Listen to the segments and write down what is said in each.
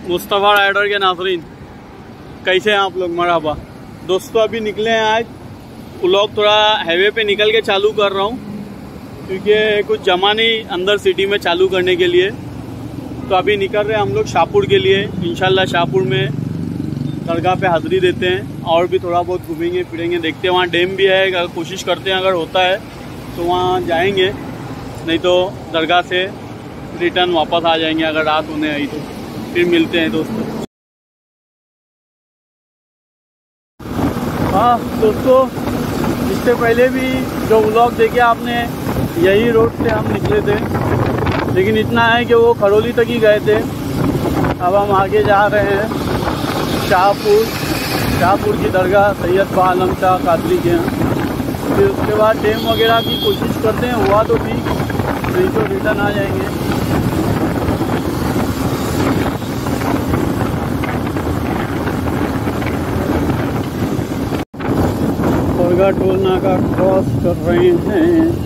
Mustafa rider के नाज़रीन, कैसे हैं आप लोग? मरहबा दोस्तों, अभी निकले हैं। आज व्लॉग थोड़ा हाईवे पे निकल के चालू कर रहा हूँ क्योंकि कुछ जमा नहीं अंदर सिटी में चालू करने के लिए। तो अभी निकल रहे हैं हम लोग शाहपुर के लिए। इंशाल्लाह शाहपुर में दरगाह पे हाज़िरी देते हैं और भी थोड़ा बहुत घूमेंगे फिरेंगे, देखते हैं। वहाँ डैम भी है, अगर कोशिश करते हैं अगर होता है तो वहाँ जाएंगे, नहीं तो दरगाह से रिटर्न वापस आ जाएंगे अगर रात होने आई तो। फिर मिलते हैं दोस्तों। हाँ दोस्तों, इससे पहले भी जो व्लॉग देखे आपने, यही रोड से हम निकले थे, लेकिन इतना है कि वो खरोली तक ही गए थे। अब हम आगे जा रहे हैं शाहपुर की दरगाह सैयद आलम शाह कादरी के यहाँ। फिर उसके बाद डैम वगैरह की कोशिश करते हैं, हुआ तो ठीक, नहीं तो रिटर्न आ जाएंगे। टोल नाका क्रॉस कर रहे हैं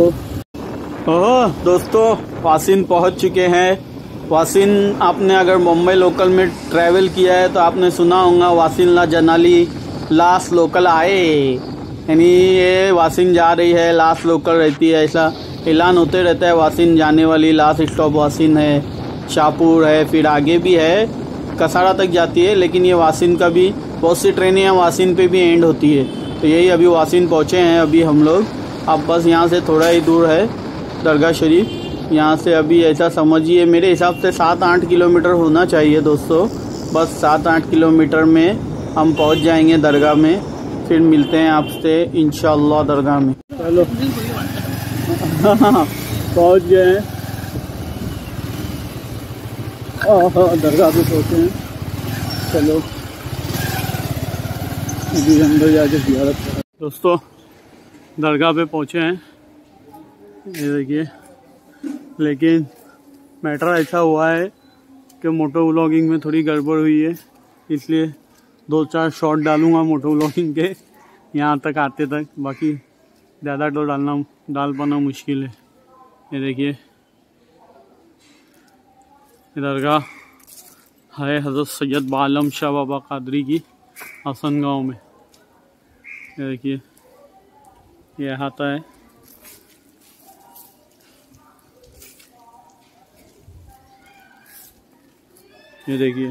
दोस्तों। वासिन पहुंच चुके हैं। वासिन, आपने अगर मुंबई लोकल में ट्रैवल किया है तो आपने सुना होगा वासिन ला जनाली लास्ट लोकल आए, यानी ये वासिन जा रही है, लास्ट लोकल रहती है, ऐसा ऐलान होते रहता है। वासिन जाने वाली लास्ट स्टॉप वासिन है, शाहपुर है, फिर आगे भी है, कसारा तक जाती है, लेकिन ये वासिन का भी बहुत सी ट्रेनें वासिन पे भी एंड होती है। तो यही अभी वासिन पहुँचे हैं अभी हम लोग। अब बस यहाँ से थोड़ा ही दूर है दरगाह शरीफ। यहाँ से अभी ऐसा समझिए, मेरे हिसाब से 7-8 किलोमीटर होना चाहिए दोस्तों। बस 7-8 किलोमीटर में हम पहुँच जाएंगे दरगाह में। फिर मिलते हैं आपसे इंशाअल्लाह दरगाह में। चलो पहुँच गए हैं, दरगाह पे पहुँचे हैं। चलो अभी अंदर जाके ज़ियारत करें। दोस्तों दरगाह पे पहुँचे हैं, ये देखिए। लेकिन मैटर ऐसा हुआ है कि मोटो व्लॉगिंग में थोड़ी गड़बड़ हुई है, इसलिए 2-4 शॉट डालूंगा मोटो व्लॉगिंग के यहाँ तक आते तक। बाकी ज़्यादा तो डाल पाना मुश्किल है। ये देखिए, दरगाह है हज़रत सैयद आलम शाह बाबा कादरी की हसन गाँव में। ये देखिए, ये आता है। ये देखिए,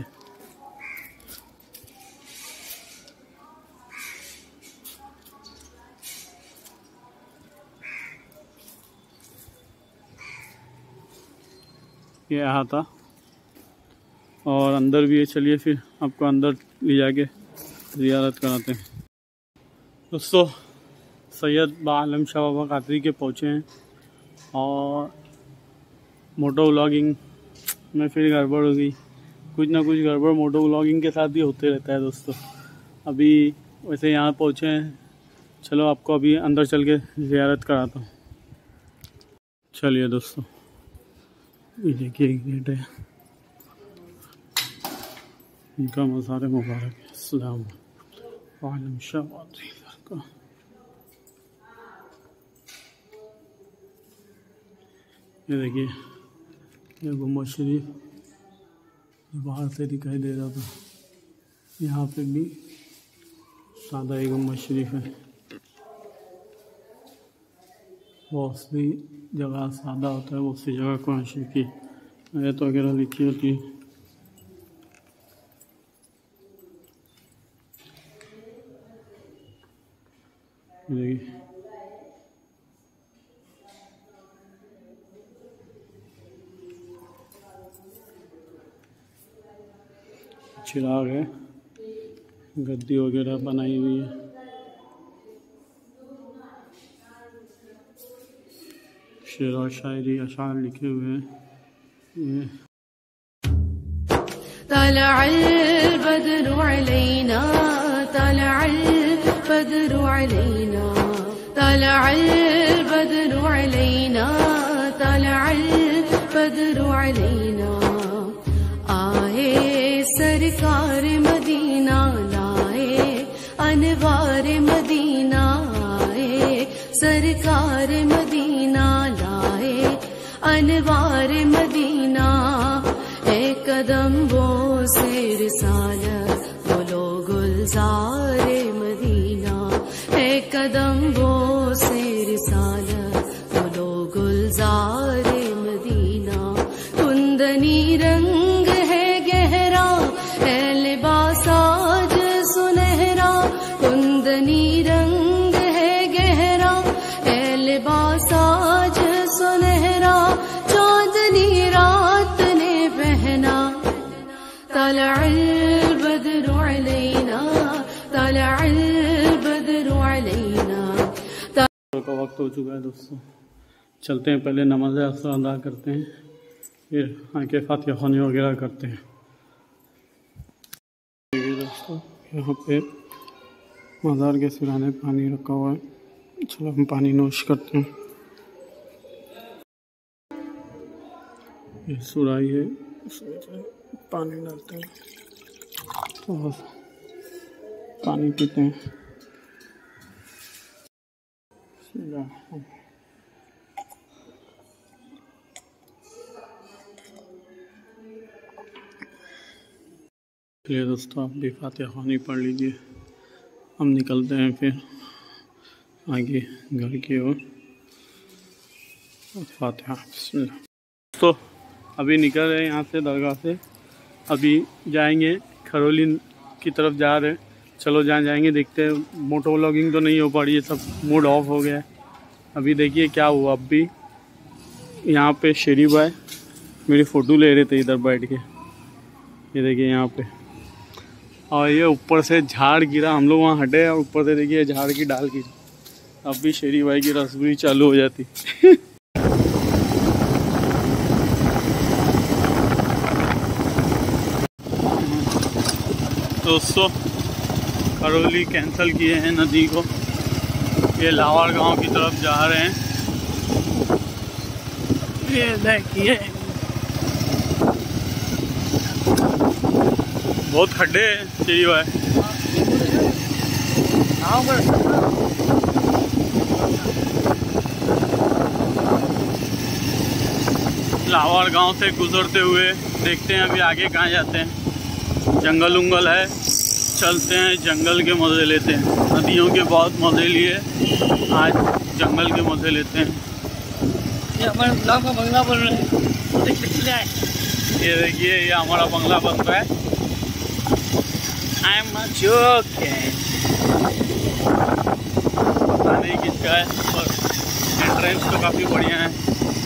ये आता और अंदर भी है। चलिए फिर आपको अंदर ले जाके ज़ियारत कराते हैं। दोस्तों सैयद आलम शाह बाबा कादरी के पहुँचे हैं और मोटो व्लॉगिंग में फिर गड़बड़ हो गई। कुछ ना कुछ गड़बड़ मोटो व्लॉगिंग के साथ भी होते रहता है दोस्तों। अभी वैसे यहाँ पहुँचे हैं, चलो आपको अभी अंदर चल के ज़ियारत कराता हूँ। चलिए दोस्तों, ये देखिए गेट है, इनका मज़ार मुबारक है। अस्सलाम आलम शाह कादरी का। ये देखिए, ये गुम्बद शरीफ बाहर से दिखाई दे रहा था। यहाँ पे भी सादा ही गुम्बद शरीफ है। बहुत सी जगह सादा होता है, बहुत सी जगह कुरान शरीफ की आयत वगैरह लिखी होती है। देखिए, चिराग है, गद्दी वगैरह बनाई हुई है। शेर और शायरी अशार लिखे हुए हैं। तलअल बद्रु अलैना, तलअल बद्रु अलैना, तलअल बद्रु अलैना, तलअल बद्रु अलैना। आए सरकार मदीना, लाए अनवार मदीना, आए सरकार मदीना, लाए अनवार मदीना। कदम वो गुलजारे मदीना है कदमों से रिसालत बोलो गुलजारे मदीना। कुंदनी रंग है गहरा है लिबास आज सुनहरा, कुंदनी रंग है गहरा है लिबास आज सुनहरा, चांदनी रात ने पहना तलअल बद्रु अलैना तलअल बद्रु अलैना। का वक्त हो चुका है दोस्तों, चलते हैं, पहले नमाज असर अदा करते हैं, फिर आके फातिहा ख़वानी वगैरह करते हैं। देखिए दोस्तों, यहाँ पे मज़ार के सिराने पानी रखा हुआ है, चलो हम पानी नोश करते हैं। ये सुराही है, इसमें पानी डालते हैं तो बस पानी पीते हैं। चलिए दोस्तों, आप भी फातिहा ख़वानी पढ़ लीजिए, हम निकलते हैं फिर आगे घर की ओर। फातिहा। तो अभी निकल रहे हैं यहाँ से दरगाह से, अभी जाएंगे खरोली की तरफ जा रहे हैं। चलो जहाँ जाएंगे देखते हैं। मोटो व्लॉगिंग तो नहीं हो पा रही है, सब मूड ऑफ हो गया है। अभी देखिए क्या हुआ। अब भी यहाँ पे शेरी भाई मेरी फ़ोटो ले रहे थे इधर बैठ के, ये देखिए यहाँ पे, और ये ऊपर से झाड़ गिरा, हम लोग वहाँ हटे और ऊपर से देखिए झाड़ की डाल गिरी। अब भी शेरी भाई की रसगुल्ली चालू हो जाती। दोस्तों, खरोली कैंसिल किए हैं नदी को, ये लावार गांव की तरफ जा रहे हैं। ये देखिए बहुत खड्डे हैं शेरी भाई। लावार गांव से गुजरते हुए देखते हैं अभी आगे कहाँ जाते हैं। जंगल उंगल है, चलते हैं, जंगल के मज़े लेते हैं। नदियों के बहुत मज़े लिए, आज जंगल के मज़े लेते हैं। ये हमारे ब्लॉक का बंगला बन रहा है, ये देखिए ये हमारा बंगला बन रहा है। I'm a joking। पता नहीं किसका है, पर एंट्रेंस तो काफ़ी बढ़िया है।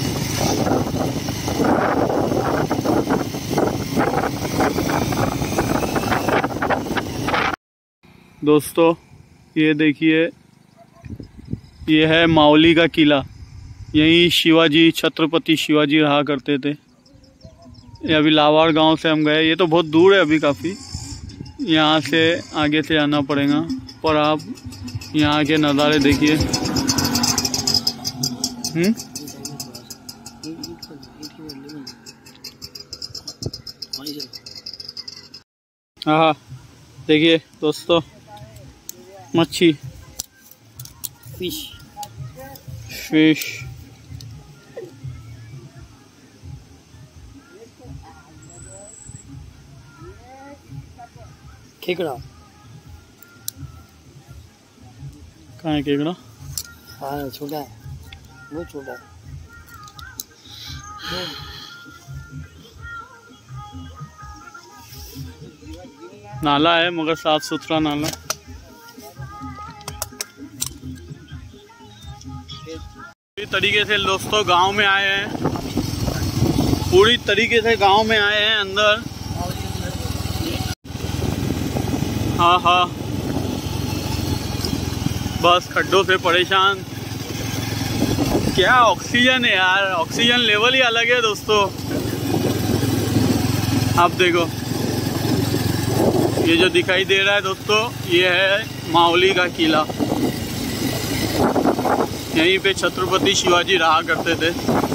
दोस्तों ये देखिए, ये है मावली का किला, यहीं शिवाजी, छत्रपति शिवाजी रहा करते थे। ये अभी लावार गांव से हम गए, ये तो बहुत दूर है अभी काफ़ी, यहाँ से आगे से आना पड़ेगा। पर आप यहाँ के नज़ारे देखिए। हाँ देखिए दोस्तों, मच्छी, फिश केकड़ा, कहाँ है केकड़ा? हाँ छोटा है, बहुत छोटा है। नाला है मगर साफ सुथरा नाला। पूरी तरीके से दोस्तों गांव में आए हैं, पूरी तरीके से गांव में आए हैं अंदर। हाँ हाँ, बस खड्डों से परेशान। क्या ऑक्सीजन है यार, ऑक्सीजन लेवल ही अलग है दोस्तों। आप देखो ये जो दिखाई दे रहा है दोस्तों, ये है मावली का किला। यहीं पे छत्रपति शिवाजी रहा करते थे।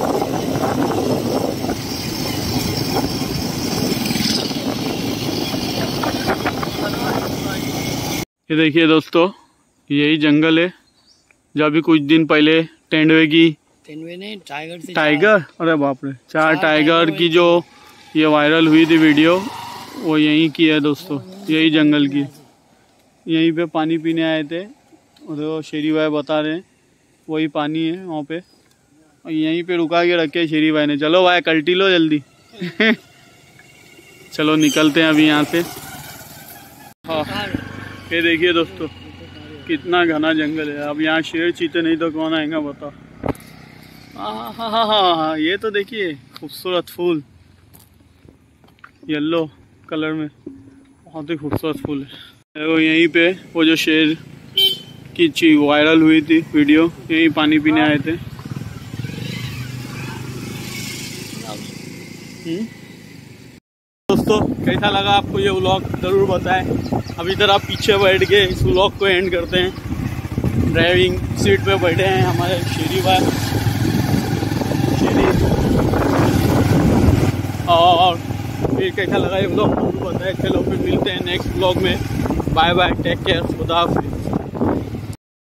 ये देखिए दोस्तों, यही जंगल है जो अभी कुछ दिन पहले तेंदुए नहीं, टाइगर, अरे बाप रे, 4 टाइगर की जो ये वायरल हुई थी वीडियो, वो यहीं की है दोस्तों, यही जंगल की। यहीं पे पानी पीने आए थे, और शेरी भाई बता रहे हैं वही पानी है वहाँ पे, और यहीं पे रुका के रखे शेरी भाई ने। चलो भाई कल्टी लो जल्दी। चलो निकलते हैं अभी यहाँ से। हाँ ये देखिए दोस्तों कितना घना जंगल है। अब यहाँ शेर चीते नहीं तो कौन आएगा बताओ। हाँ ये तो देखिए खूबसूरत फूल, येलो कलर में, बहुत ही खूबसूरत फूल है। वो यहीं पे वो जो शेर की चीज वायरल हुई थी वीडियो, यहीं पानी पीने आए थे। दोस्तों कैसा लगा आपको ये व्लॉग ज़रूर बताएं। अब इधर आप पीछे बैठ के इस व्लॉग को एंड करते हैं। ड्राइविंग सीट पे बैठे हैं हमारे शेरी भाई, और फिर कैसा लगा ये व्लॉग ज़रूर बताएं। चलो फिर मिलते हैं नेक्स्ट व्लॉग में। बाय बाय, टेक केयर, खुदा हाफिज़।